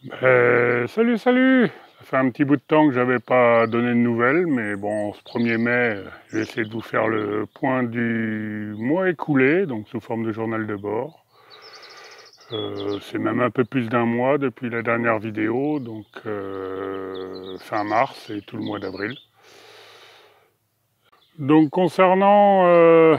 Salut, salut! Ça fait un petit bout de temps que j'avais pas donné de nouvelles, mais bon, ce 1er mai, j'ai essayé de vous faire le point du mois écoulé, donc sous forme de journal de bord. C'est même un peu plus d'un mois depuis la dernière vidéo, donc fin mars et tout le mois d'avril. Donc concernant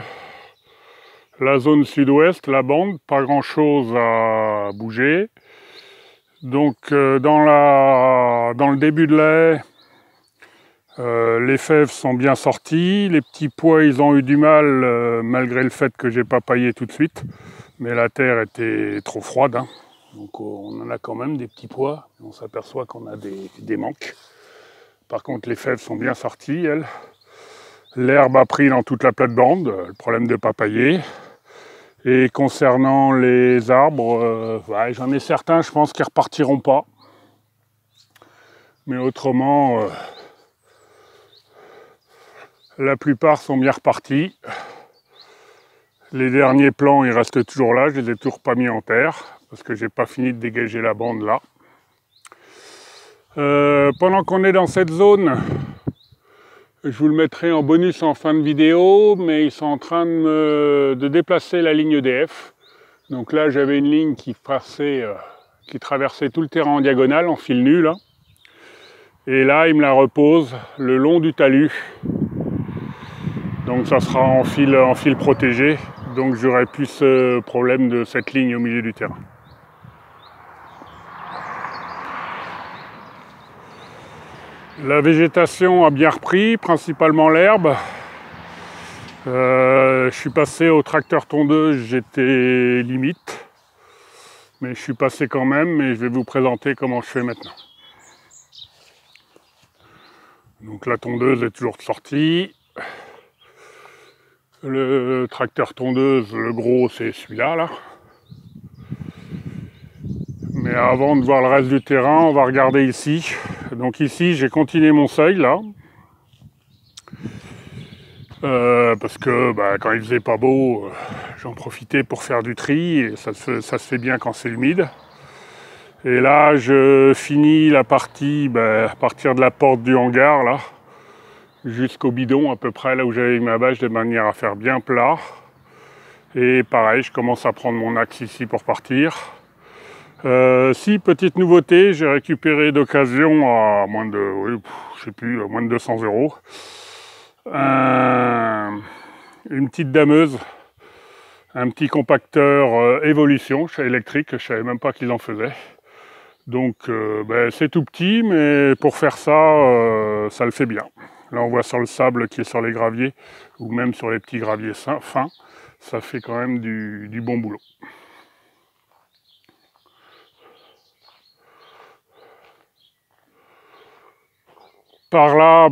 la zone sud-ouest, la bande, pas grand-chose à bouger. Donc dans le début de la haie, les fèves sont bien sorties, les petits pois ils ont eu du mal malgré le fait que j'ai pas paillé tout de suite, mais la terre était trop froide, hein. Donc on en a quand même des petits pois, on s'aperçoit qu'on a des manques. Par contre les fèves sont bien sorties, elles. L'herbe a pris dans toute la plate-bande, le problème de pas pailler. Et concernant les arbres, ouais, j'en ai certains, je pense, qui repartiront pas. Mais autrement, la plupart sont bien repartis. Les derniers plants, ils restent toujours là, je les ai toujours pas mis en terre, parce que j'ai pas fini de dégager la bande là. Pendant qu'on est dans cette zone, je vous le mettrai en bonus en fin de vidéo, mais ils sont en train de déplacer la ligne EDF. Donc là, j'avais une ligne qui traversait tout le terrain en diagonale, en fil nu là. Et là, ils me la reposent le long du talus. Donc ça sera en fil protégé. Donc j'aurai plus ce problème de cette ligne au milieu du terrain. La végétation a bien repris, principalement l'herbe. Je suis passé au tracteur tondeuse, j'étais limite. Mais je suis passé quand même, et je vais vous présenter comment je fais maintenant. Donc la tondeuse est toujours sortie. Le tracteur tondeuse, le gros, c'est celui-là, là. Mais avant de voir le reste du terrain, on va regarder ici. Donc ici, j'ai continué mon seuil, là. Parce que quand il faisait pas beau, j'en profitais pour faire du tri, et ça se fait bien quand c'est humide. Et là, je finis la partie, à partir de la porte du hangar, là, jusqu'au bidon, à peu près là où j'avais mis ma bâche, de manière à faire bien plat. Et pareil, je commence à prendre mon axe ici pour partir. Si, petite nouveauté, j'ai récupéré d'occasion à moins de, oui, je sais plus, moins de 200 €. Une petite dameuse, un petit compacteur Evolution électrique, je savais même pas qu'ils en faisaient. Donc c'est tout petit, mais pour faire ça, ça le fait bien. Là on voit sur le sable qui est sur les graviers, ou même sur les petits graviers fins, ça fait quand même du bon boulot. Par là,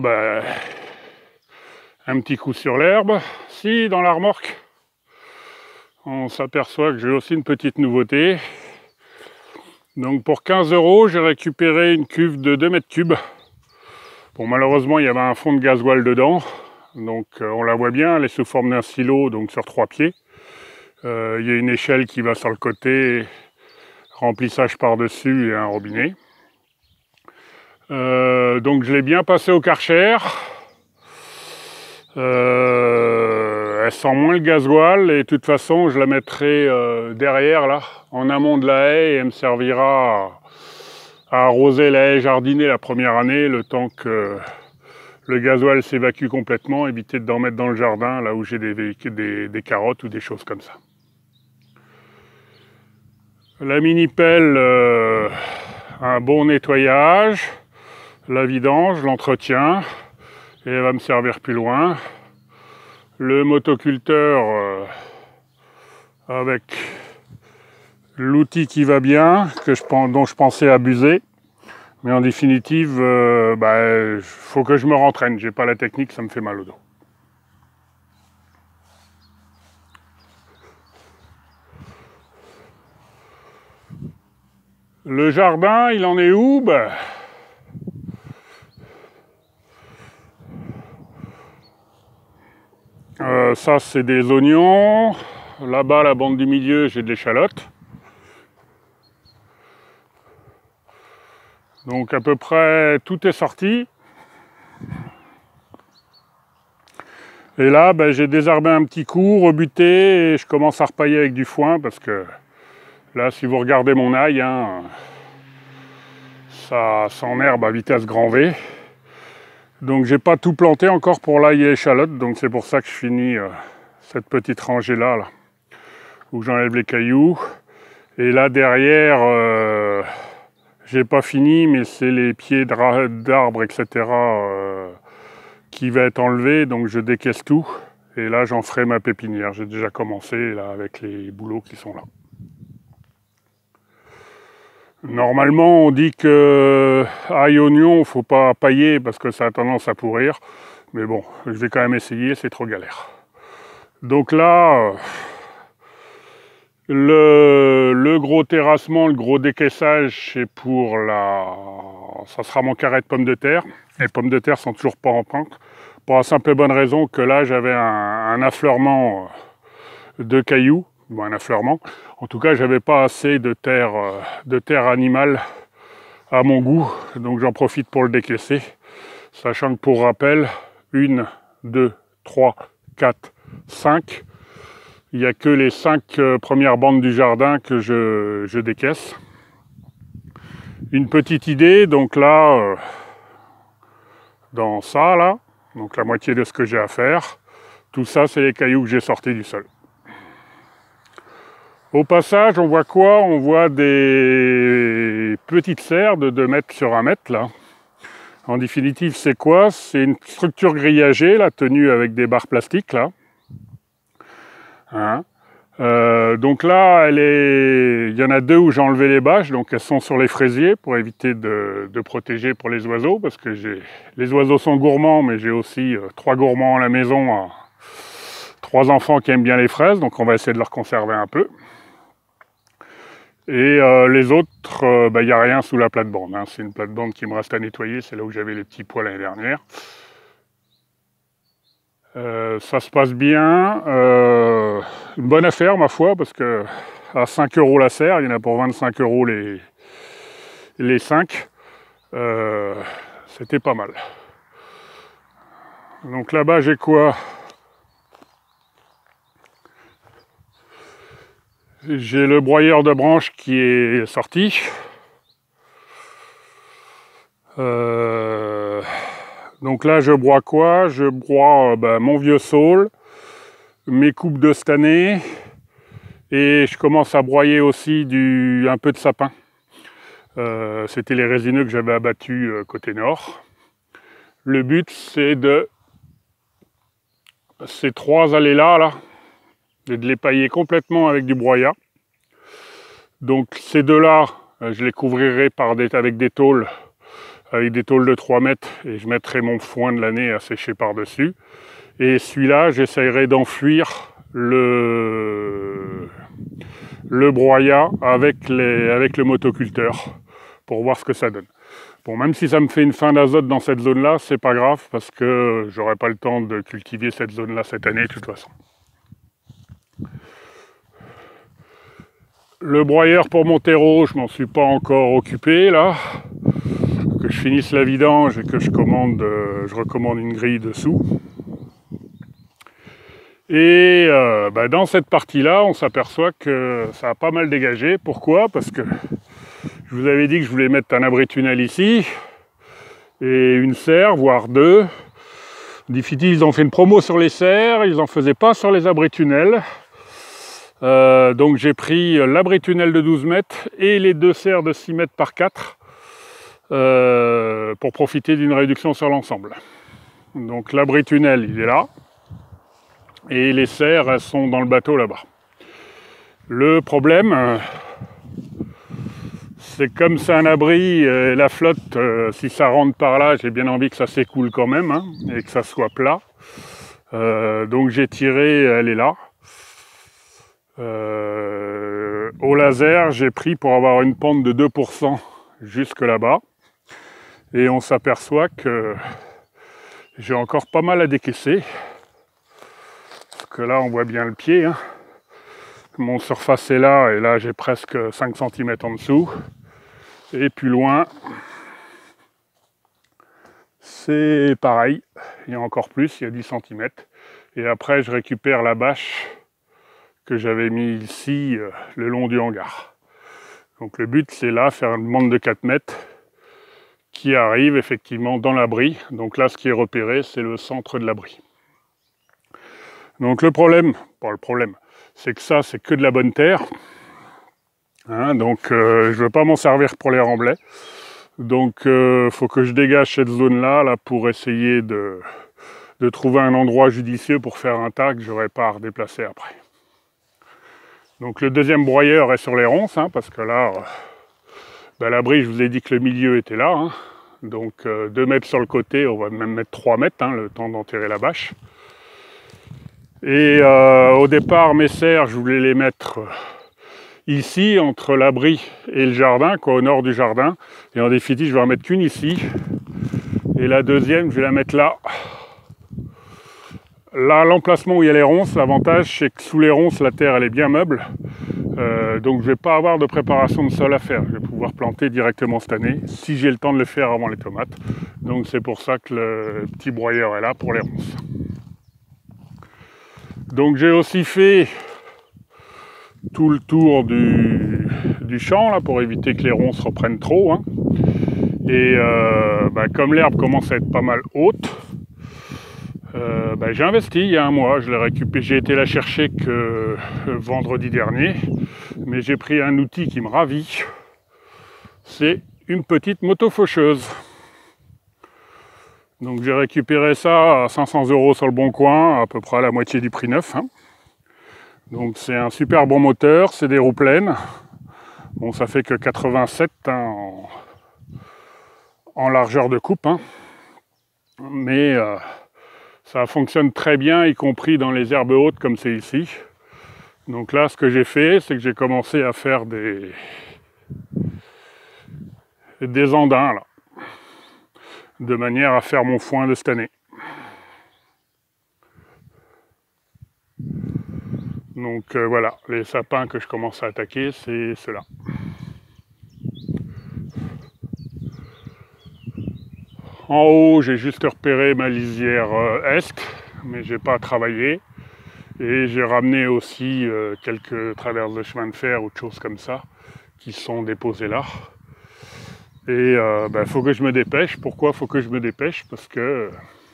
un petit coup sur l'herbe. Si, dans la remorque, on s'aperçoit que j'ai aussi une petite nouveauté. Donc pour 15 €, j'ai récupéré une cuve de 2 mètres cubes. Bon, malheureusement, il y avait un fond de gasoil dedans. Donc on la voit bien, elle est sous forme d'un silo, donc sur 3 pieds. Il y a une échelle qui va sur le côté, remplissage par-dessus et un robinet. Donc je l'ai bien passé au Karcher. Elle sent moins le gasoil, et de toute façon je la mettrai derrière là, en amont de la haie, et elle me servira à arroser la haie jardinée la première année, le temps que le gasoil s'évacue complètement, éviter d'en mettre dans le jardin là où j'ai des carottes ou des choses comme ça. La mini pelle, un bon nettoyage, la vidange, l'entretien, et elle va me servir plus loin. Le motoculteur avec l'outil qui va bien, dont je pensais abuser. Mais en définitive, faut que je me rentraîne. J'ai pas la technique, ça me fait mal au dos. Le jardin, il en est où? Ça, c'est des oignons. Là-bas, la bande du milieu, j'ai de l'échalote. Donc à peu près tout est sorti. Et là, ben, j'ai désherbé un petit coup, rebuté, et je commence à repailler avec du foin parce que là, si vous regardez mon ail, hein, ça s'enherbe à vitesse grand V. Donc j'ai pas tout planté encore pour l'ail et l'échalote, donc c'est pour ça que je finis cette petite rangée là, où j'enlève les cailloux. Et là derrière, j'ai pas fini, mais c'est les pieds d'arbres, etc. Qui va être enlevé, donc je décaisse tout. Et là, j'en ferai ma pépinière. J'ai déjà commencé là avec les bouleaux qui sont là. Normalement, on dit que ail oignon, il ne faut pas pailler parce que ça a tendance à pourrir. Mais bon, je vais quand même essayer, c'est trop galère. Donc là, le gros terrassement, le gros décaissage, c'est pour la... Ça sera mon carré de pommes de terre. Les pommes de terre sont toujours pas en pente. Pour la simple et bonne raison que là, j'avais un affleurement de cailloux. Bon, un affleurement. En tout cas, j'avais pas assez de terre animale à mon goût. Donc j'en profite pour le décaisser. Sachant que pour rappel, 1, 2, 3, 4, 5. Il n'y a que les 5 premières bandes du jardin que je décaisse. Une petite idée, donc là, dans ça, là, donc la moitié de ce que j'ai à faire, tout ça, c'est les cailloux que j'ai sortis du sol. Au passage, on voit quoi? On voit des petites serres de 2 mètres sur 1 mètre, là. En définitive, c'est quoi? C'est une structure grillagée, là, tenue avec des barres plastiques, là. Hein? Donc là, il y en a 2 où j'ai enlevé les bâches, donc elles sont sur les fraisiers pour éviter de protéger pour les oiseaux, parce que les oiseaux sont gourmands, mais j'ai aussi 3 gourmands à la maison, 3 enfants qui aiment bien les fraises, donc on va essayer de leur conserver un peu. Et les autres, il n'y a rien sous la plate-bande, hein. C'est une plate-bande qui me reste à nettoyer, c'est là où j'avais les petits pois l'année dernière. Ça se passe bien, une bonne affaire ma foi, parce que à 5 € la serre, il y en a pour 25 € les 5, c'était pas mal. Donc là-bas j'ai quoi? J'ai le broyeur de branches qui est sorti. Donc là, je broie quoi? Je broie mon vieux saule, mes coupes de cette année, et je commence à broyer aussi un peu de sapin. C'était les résineux que j'avais abattus côté nord. Le but, c'est de ces 3 allées-là, de les pailler complètement avec du broyat. Donc ces 2-là, je les couvrirai avec des tôles. Avec des tôles de 3 mètres, et je mettrai mon foin de l'année à sécher par-dessus. Et celui-là, j'essayerai d'enfouir le broyat avec le motoculteur pour voir ce que ça donne. Bon, même si ça me fait une fin d'azote dans cette zone-là, c'est pas grave parce que j'aurai pas le temps de cultiver cette zone-là cette année de toute façon. Le broyeur pour mon terreau, je m'en suis pas encore occupé là. Que je finisse la vidange et que je recommande une grille dessous. Et dans cette partie-là, on s'aperçoit que ça a pas mal dégagé. Pourquoi? Parce que je vous avais dit que je voulais mettre un abri-tunnel ici, et une serre, voire 2. Diffiti, ils ont fait une promo sur les serres, ils n'en faisaient pas sur les abri-tunnels. Donc j'ai pris l'abri-tunnel de 12 mètres et les 2 serres de 6 mètres par 4 pour profiter d'une réduction sur l'ensemble. Donc l'abri-tunnel, il est là. Et les serres, elles sont dans le bateau là-bas. Le problème, c'est comme c'est un abri, la flotte, si ça rentre par là, j'ai bien envie que ça s'écoule quand même, hein, et que ça soit plat. Donc j'ai tiré, elle est là. Au laser, j'ai pris pour avoir une pente de 2% jusque là-bas. Et on s'aperçoit que j'ai encore pas mal à décaisser. Parce que là, on voit bien le pied. Hein. Mon surface est là, et là, j'ai presque 5 cm en dessous. Et plus loin, c'est pareil, il y a encore plus, il y a 10 cm. Et après, je récupère la bâche que j'avais mis ici, le long du hangar. Donc le but, c'est là, faire une bande de 4 mètres qui arrive effectivement dans l'abri. Donc là, ce qui est repéré, c'est le centre de l'abri. Donc le problème, c'est que ça, c'est que de la bonne terre. Hein, donc je ne veux pas m'en servir pour les remblais. Donc faut que je dégage cette zone-là là, pour essayer de trouver un endroit judicieux pour faire un tas que je n'aurai pas à redéplacer après. Donc le deuxième broyeur est sur les ronces, hein, parce que là, l'abri, je vous ai dit que le milieu était là. Hein. Donc 2 mètres sur le côté, on va même mettre 3 mètres, hein, le temps d'enterrer la bâche. Et au départ, mes serres, je voulais les mettre ici, entre l'abri et le jardin, quoi, au nord du jardin. Et en définitive, je vais en mettre qu'une ici. Et la deuxième, je vais la mettre là. Là, l'emplacement où il y a les ronces, l'avantage, c'est que sous les ronces, la terre, elle est bien meuble. Donc je ne vais pas avoir de préparation de sol à faire. Je vais pouvoir planter directement cette année, si j'ai le temps de le faire avant les tomates. Donc c'est pour ça que le petit broyeur est là pour les ronces. Donc j'ai aussi fait tout le tour du champ là, pour éviter que les ronces reprennent trop. Hein. Et comme l'herbe commence à être pas mal haute, j'ai investi il y a un mois. Je l'ai récupéré. J'ai été la chercher que vendredi dernier, mais j'ai pris un outil qui me ravit. C'est une petite moto faucheuse. Donc j'ai récupéré ça à 500 € sur le bon coin, à peu près à la moitié du prix neuf. Hein. Donc c'est un super bon moteur, c'est des roues pleines. Bon, ça fait que 87 hein, en largeur de coupe, hein. Mais ça fonctionne très bien, y compris dans les herbes hautes comme c'est ici. Donc là, ce que j'ai fait, c'est que j'ai commencé à faire des andins, là, de manière à faire mon foin de cette année. Donc voilà, les sapins que je commence à attaquer, c'est ceux-là. En haut, j'ai juste repéré ma lisière est, mais j'ai pas travaillé. Et j'ai ramené aussi quelques traverses de chemin de fer ou de choses comme ça qui sont déposées là. Et faut que je me dépêche. Pourquoi faut que je me dépêche? Parce que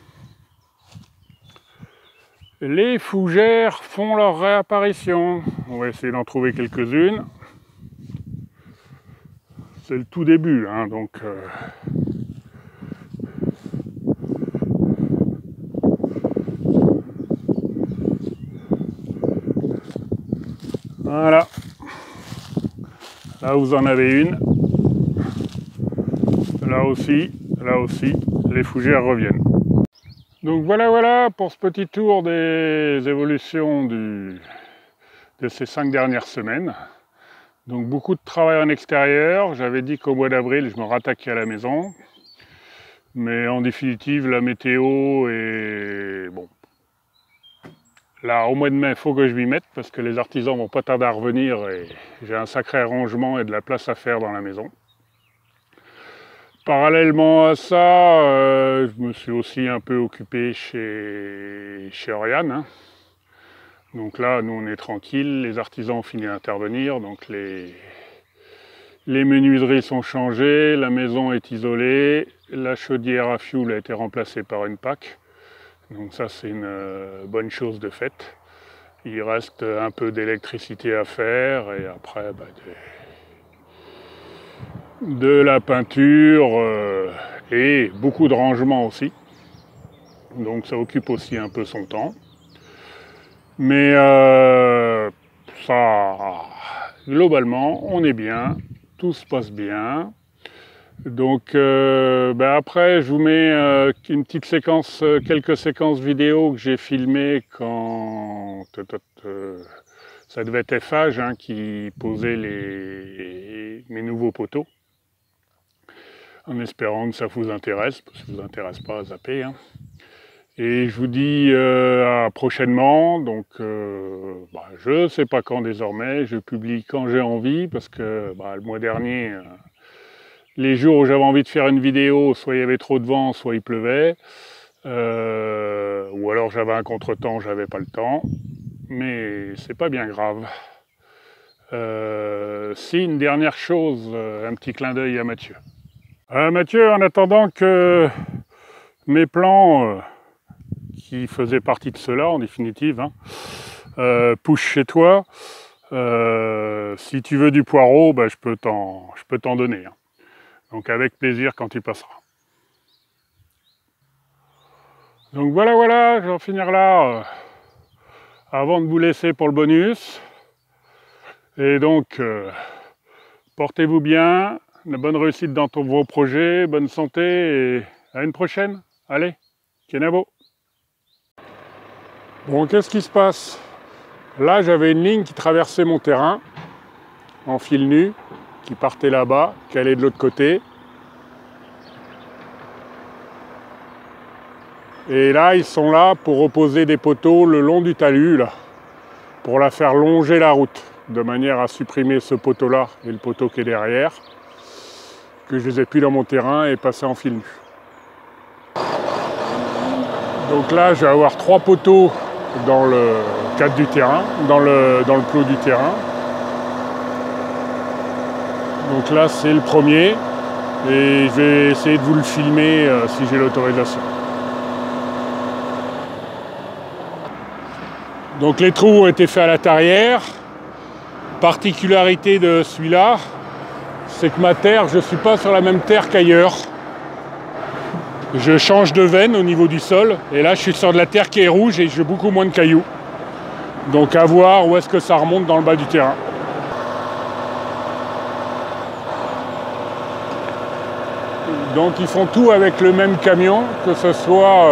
les fougères font leur réapparition. On va essayer d'en trouver quelques-unes. C'est le tout début, hein, donc... Voilà. Là, vous en avez une. Là aussi, les fougères reviennent. Donc voilà pour ce petit tour des évolutions de ces 5 dernières semaines. Donc beaucoup de travail en extérieur. J'avais dit qu'au mois d'avril, je me rattaquais à la maison. Mais en définitive, la météo est... Bon. Là, au mois de mai, il faut que je m'y mette parce que les artisans vont pas tarder à revenir et j'ai un sacré rangement et de la place à faire dans la maison. Parallèlement à ça, je me suis aussi un peu occupé chez Oriane. Hein. Donc là, nous, on est tranquille. Les artisans ont fini d'intervenir. Donc les menuiseries sont changées, la maison est isolée, la chaudière à fioul a été remplacée par une PAC. Donc ça, c'est une bonne chose de faite. Il reste un peu d'électricité à faire et après de la peinture et beaucoup de rangement aussi. Donc ça occupe aussi un peu son temps. Mais ça, globalement, on est bien, tout se passe bien. Donc après, je vous mets une petite séquence, quelques séquences vidéo que j'ai filmées quand ça devait être Eiffage hein, qui posait mes nouveaux poteaux. En espérant que ça vous intéresse, parce que ça ne vous intéresse pas, zappez. Hein. Et je vous dis à prochainement, donc je ne sais pas quand désormais, je publie quand j'ai envie, parce que le mois dernier, Les jours où j'avais envie de faire une vidéo, soit il y avait trop de vent, soit il pleuvait. Ou alors j'avais un contretemps, j'avais pas le temps. Mais c'est pas bien grave. Si, une dernière chose, un petit clin d'œil à Mathieu. Mathieu, en attendant que mes plants, qui faisaient partie de ceux-là en définitive, hein, poussent chez toi, si tu veux du poireau, bah, je peux t'en donner. Hein. Donc avec plaisir quand tu passeras. Donc voilà, je vais en finir là avant de vous laisser pour le bonus. Et donc, portez-vous bien, une bonne réussite dans vos projets, bonne santé et à une prochaine. Allez, Kenavo. Bon, qu'est-ce qui se passe? Là, j'avais une ligne qui traversait mon terrain en fil nu, qui partait là-bas, qui allait de l'autre côté. Et là, ils sont là pour opposer des poteaux le long du talus, là, pour la faire longer la route, de manière à supprimer ce poteau-là et le poteau qui est derrière, que je les ai plus dans mon terrain et passer en fil nu. Donc là, je vais avoir 3 poteaux dans le cadre du terrain, dans le clos du terrain. Donc là, c'est le premier, et je vais essayer de vous le filmer si j'ai l'autorisation. Donc les trous ont été faits à la tarière. Particularité de celui-là, c'est que ma terre, je ne suis pas sur la même terre qu'ailleurs. Je change de veine au niveau du sol, et là je suis sur de la terre qui est rouge et j'ai beaucoup moins de cailloux. Donc à voir où est-ce que ça remonte dans le bas du terrain. Donc ils font tout avec le même camion, que ce soit...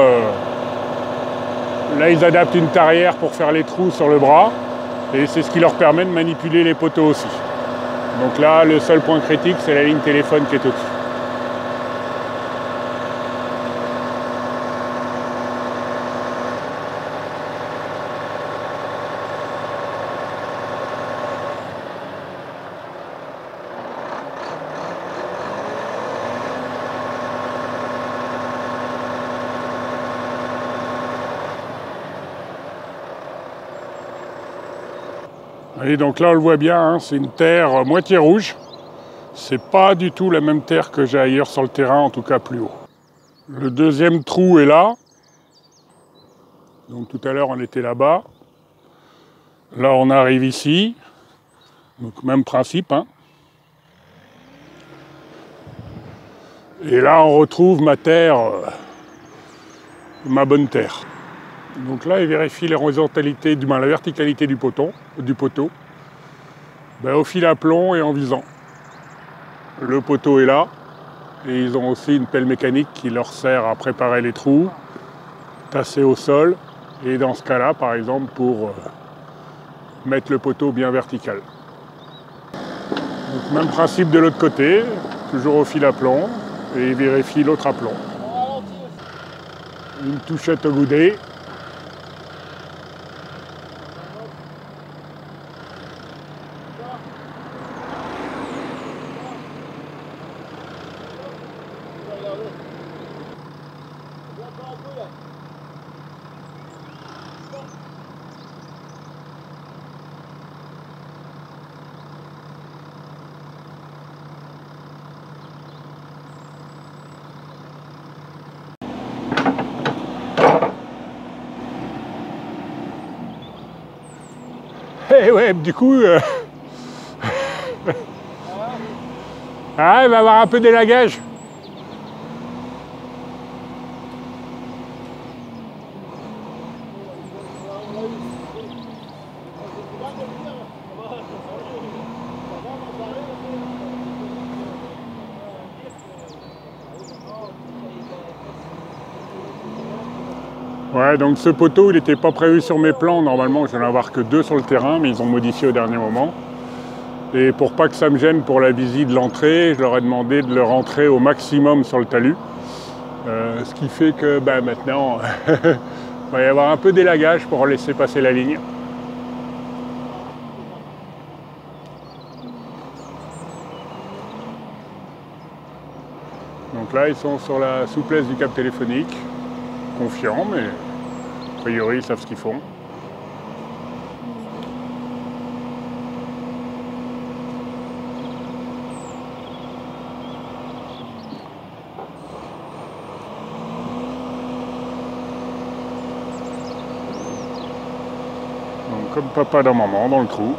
là ils adaptent une tarière pour faire les trous sur le bras, et c'est ce qui leur permet de manipuler les poteaux aussi. Donc là, le seul point critique, c'est la ligne téléphone qui est au-dessus. Et donc là on le voit bien, hein, c'est une terre moitié rouge. C'est pas du tout la même terre que j'ai ailleurs sur le terrain, en tout cas plus haut. Le deuxième trou est là. Donc tout à l'heure on était là-bas. Là on arrive ici. Donc même principe. Hein. Et là on retrouve ma terre, ma bonne terre. Donc là, il vérifie l'horizontalité, la verticalité du poteau, au fil à plomb et en visant. Le poteau est là, et ils ont aussi une pelle mécanique qui leur sert à préparer les trous, tasser au sol, et dans ce cas-là, par exemple, pour mettre le poteau bien vertical. Donc, même principe de l'autre côté, toujours au fil à plomb, et ils vérifient l'autre à plomb. Une touchette au goudé. Et ouais, du coup, ah, il va y avoir un peu d'élagage. Ouais, donc ce poteau, il n'était pas prévu sur mes plans. Normalement, je vais en avoir que 2 sur le terrain, mais ils ont modifié au dernier moment. Et pour pas que ça me gêne pour la visite de l'entrée, je leur ai demandé de le rentrer au maximum sur le talus. Ce qui fait que maintenant, il va y avoir un peu d'élagage pour laisser passer la ligne. Donc là, ils sont sur la souplesse du câble téléphonique, confiants, mais a priori, ils savent ce qu'ils font. Donc, comme papa dans maman, dans le trou.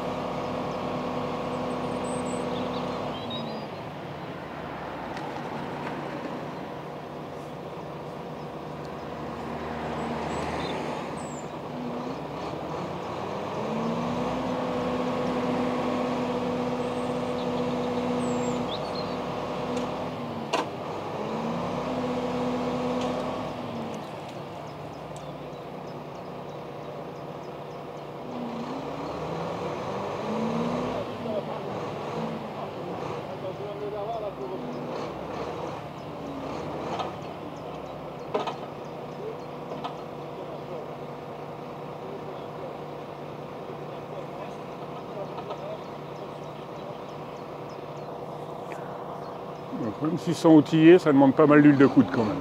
Donc même s'ils sont outillés, ça demande pas mal d'huile de coude quand même.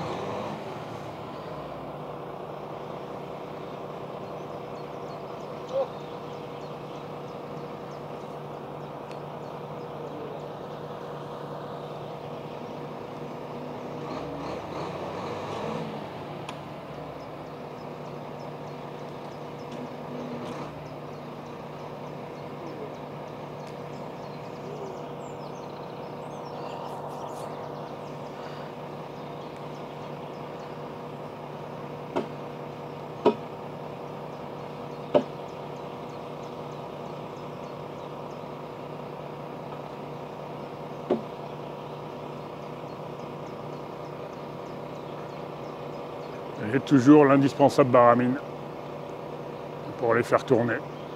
Et toujours l'indispensable baramine pour les faire tourner.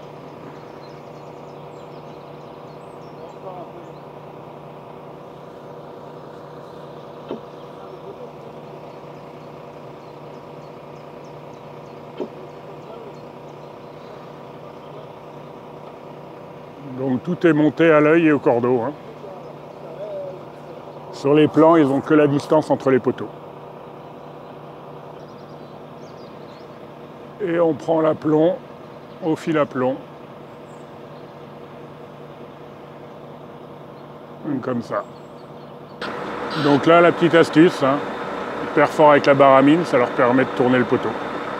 Donc tout est monté à l'œil et au cordeau. Hein. Sur les plans, ils n'ont que la distance entre les poteaux. Et on prend l'aplomb au fil à plomb. Comme ça. Donc là, la petite astuce, hein, perfore avec la baramine, ça leur permet de tourner le poteau.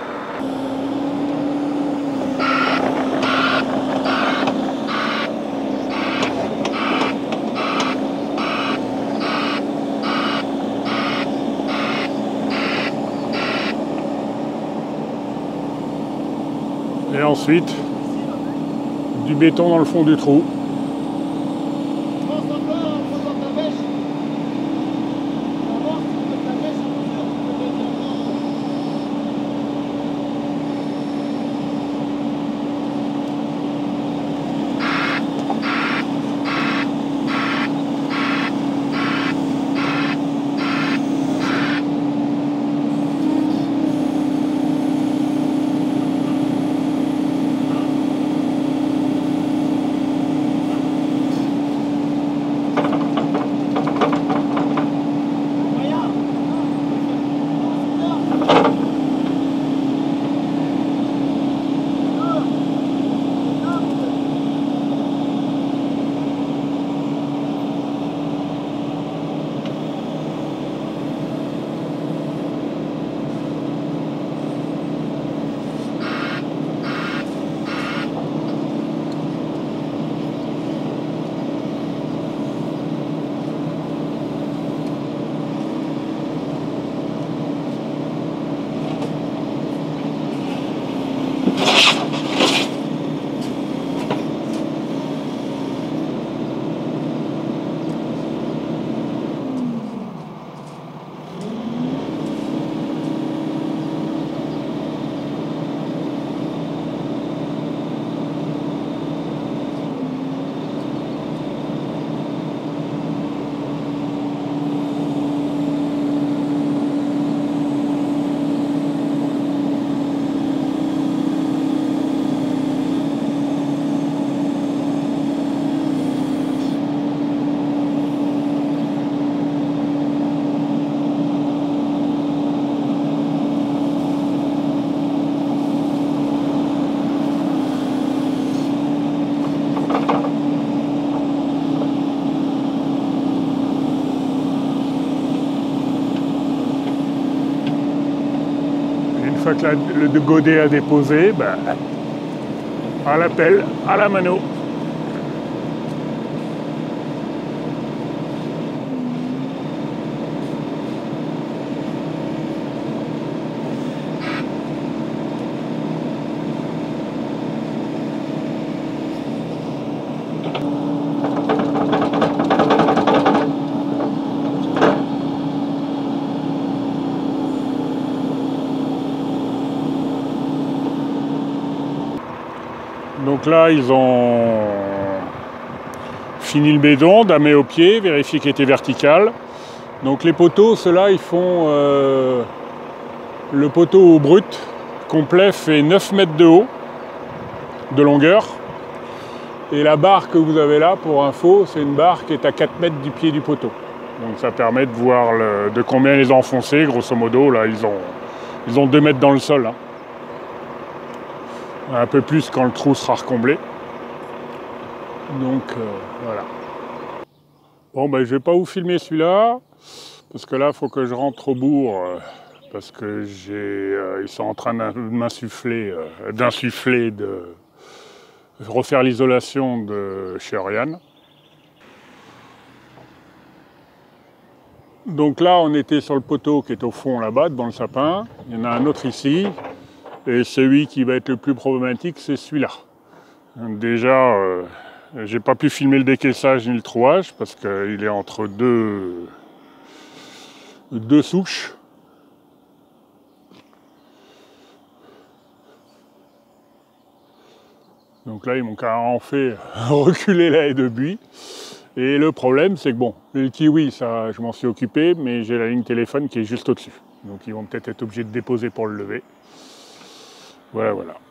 Et ensuite, du béton dans le fond du trou. fois que le godet a déposé, ben, à la pelle, à la mano. Donc là, ils ont fini le béton, damé au pied, vérifié qu'il était vertical. Donc les poteaux, ceux-là, ils font... le poteau brut complet fait 9 mètres de haut, de longueur. Et la barre que vous avez là, pour info, c'est une barre qui est à 4 mètres du pied du poteau. Donc ça permet de voir de combien ils ont enfoncé, grosso modo. Là, ils ont 2 mètres dans le sol. Hein. Un peu plus quand le trou sera recomblé. Donc voilà. Bon ben je vais pas vous filmer celui-là, parce que là il faut que je rentre au bourg, parce que ils sont en train d'insuffler, de refaire l'isolation de chez Oriane. Donc là on était sur le poteau qui est au fond là-bas, devant le sapin. Il y en a un autre ici. Et celui qui va être le plus problématique, c'est celui-là. Déjà, j'ai pas pu filmer le décaissage ni le trouage parce qu'il est entre deux souches. Donc là, ils m'ont carrément fait reculer la haie de buis. Et le problème, c'est que bon, le kiwi, ça, je m'en suis occupé, mais j'ai la ligne téléphone qui est juste au-dessus. Donc ils vont peut-être être obligés de déposer pour le lever. Voilà, voilà.